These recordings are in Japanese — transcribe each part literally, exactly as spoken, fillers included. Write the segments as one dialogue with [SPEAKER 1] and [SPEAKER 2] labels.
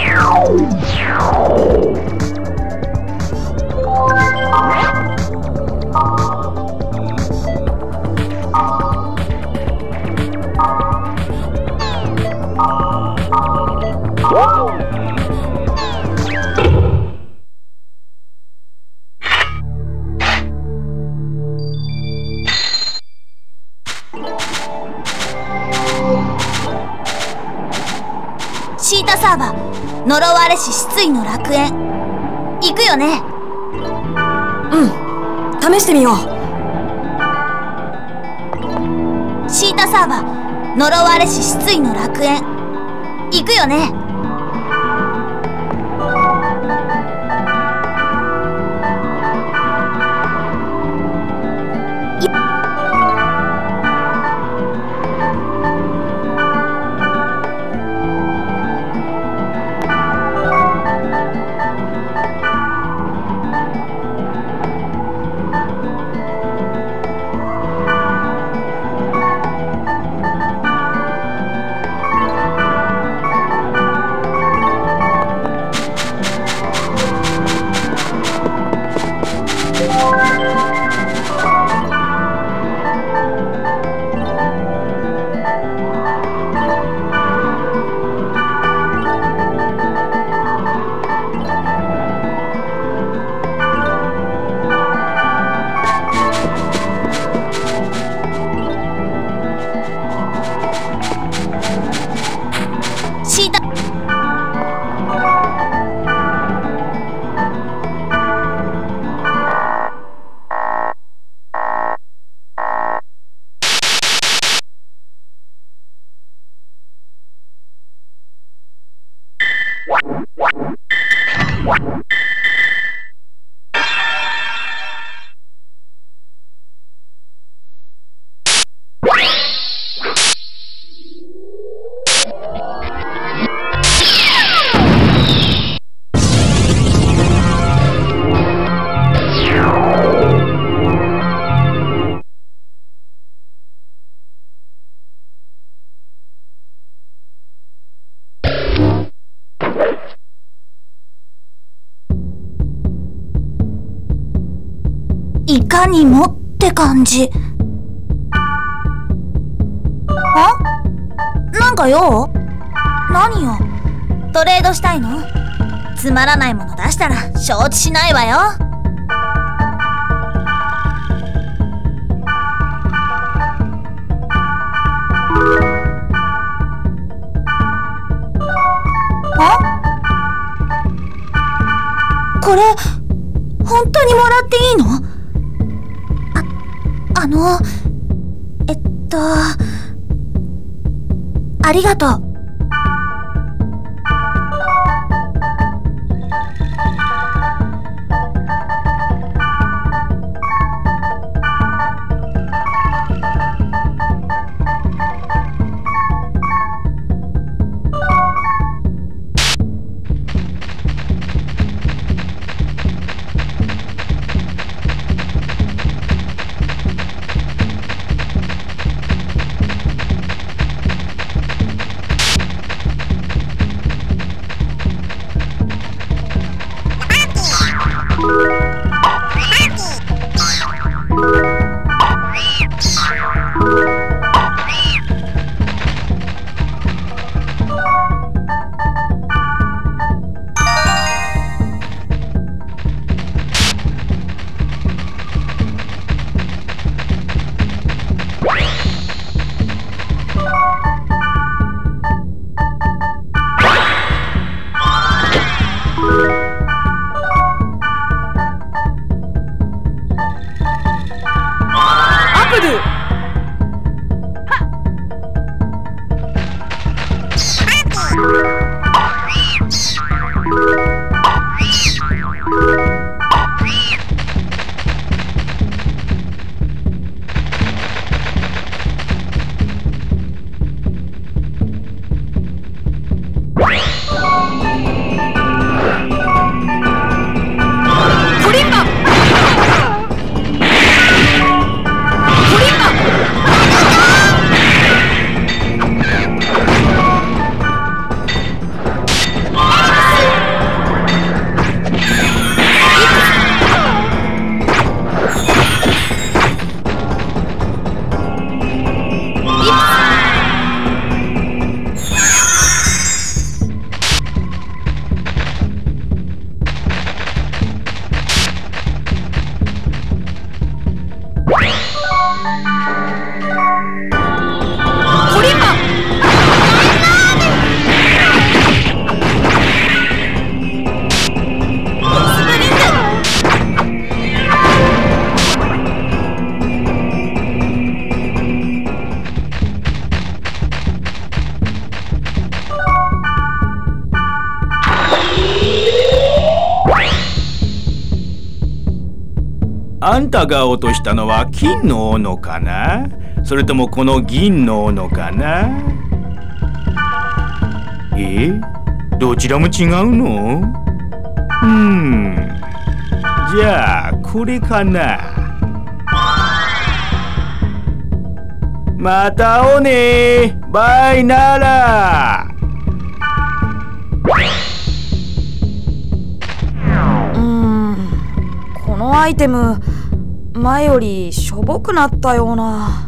[SPEAKER 1] シータサーバー呪われし失意の楽園行くよね。
[SPEAKER 2] うん、試してみよう。
[SPEAKER 1] シータサーバー呪われし失意の楽園行くよね。いかにもって感じ。あ？なんか用？何よ？トレードしたいの？つまらないもの出したら承知しないわよ。あ？これ本当にもらっていいの？あの、えっと、ありがとう。
[SPEAKER 3] あんたが落としたのは金の斧かな、それともこの銀の斧かな。え、どちらも違うの？うーん、じゃあこれかな。また会おうね。バイなら。
[SPEAKER 2] うーん、このアイテム前よりしょぼくなったような。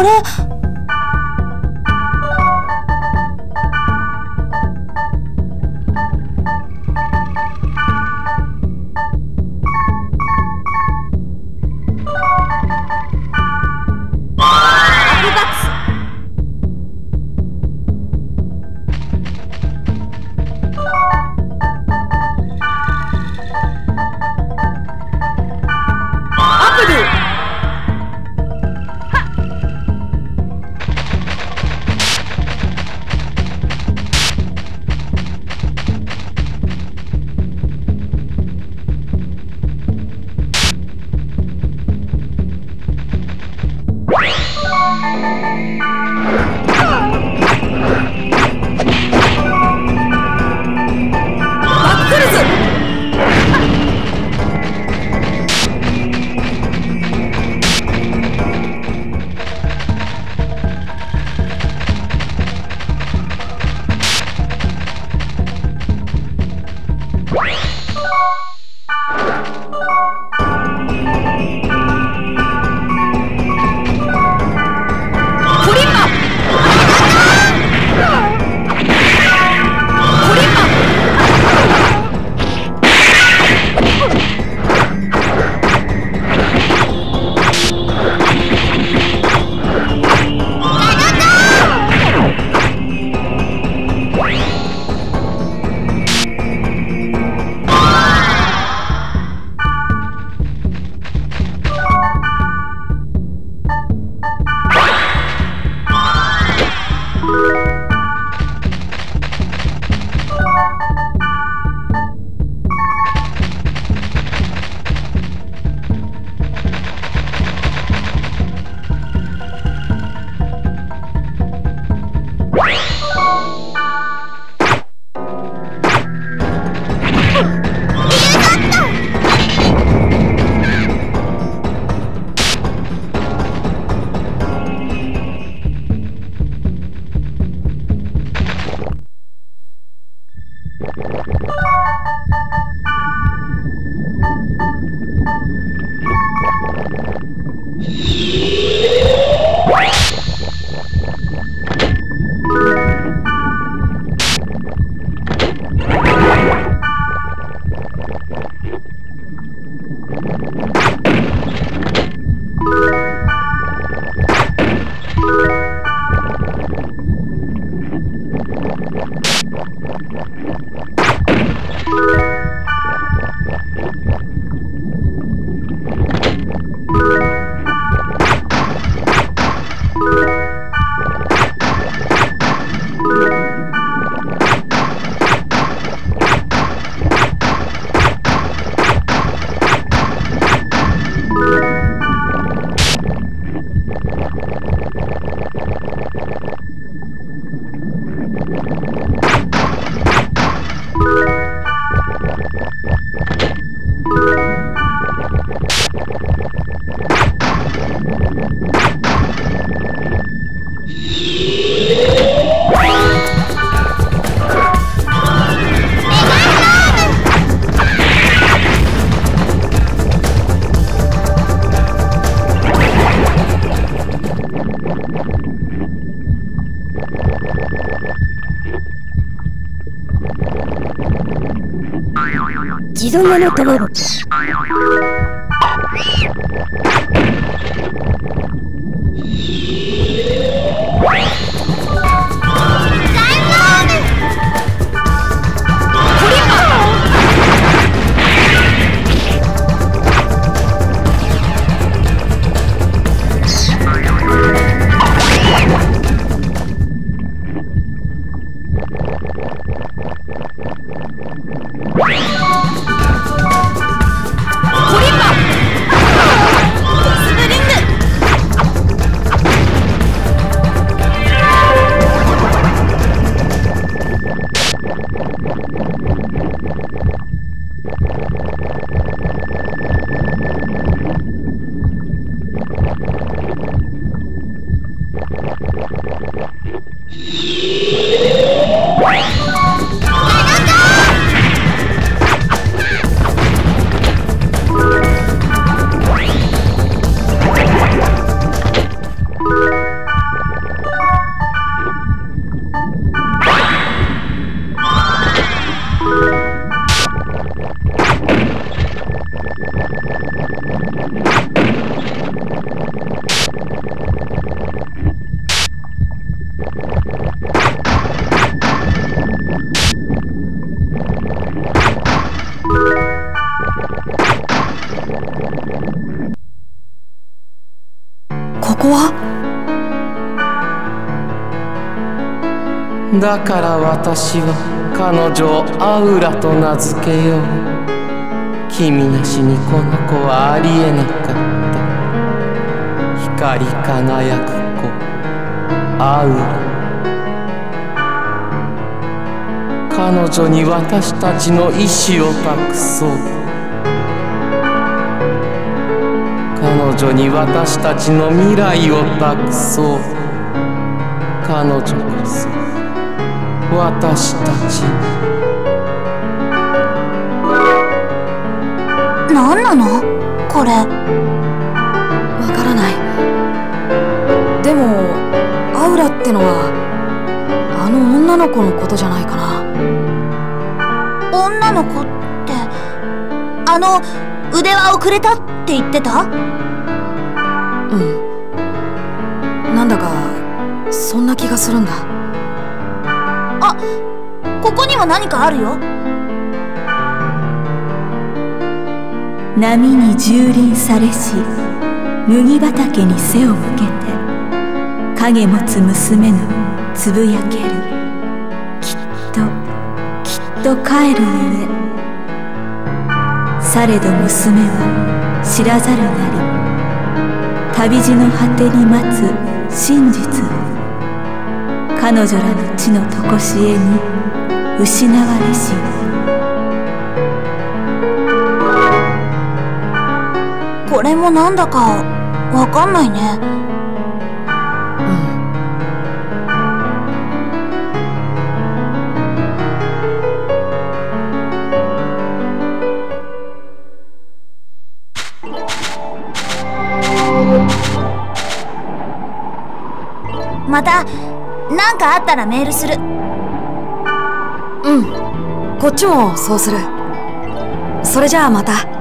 [SPEAKER 1] これ。
[SPEAKER 4] 自動の卵。
[SPEAKER 1] スプリング
[SPEAKER 5] だから私は彼女をアウラと名付けよう。君なしにこの子はありえなかった。光り輝く子アウラ。彼女に私たちの意志を託そう。彼女に私たちの未来を託そう。彼女こそ私たち。
[SPEAKER 1] 何なのこれ。
[SPEAKER 2] わからない。でもアウラってのはあの女の子のことじゃないかな。
[SPEAKER 1] 女の子ってあの腕輪をくれたって言ってた？
[SPEAKER 2] うん、なんだかそんな気がするんだ。
[SPEAKER 1] あ、ここにも何かあるよ。
[SPEAKER 6] 波に蹂躙されし麦畑に背を向けて影持つ娘のつぶやける。きっときっと帰るゆえ。されど娘は知らざるなり旅路の果てに待つ真実を彼女らの地のとこしえに失われし。
[SPEAKER 1] これもなんだかわかんないね。また何かあったらメールする。
[SPEAKER 2] うん、こっちもそうする。それじゃあまた。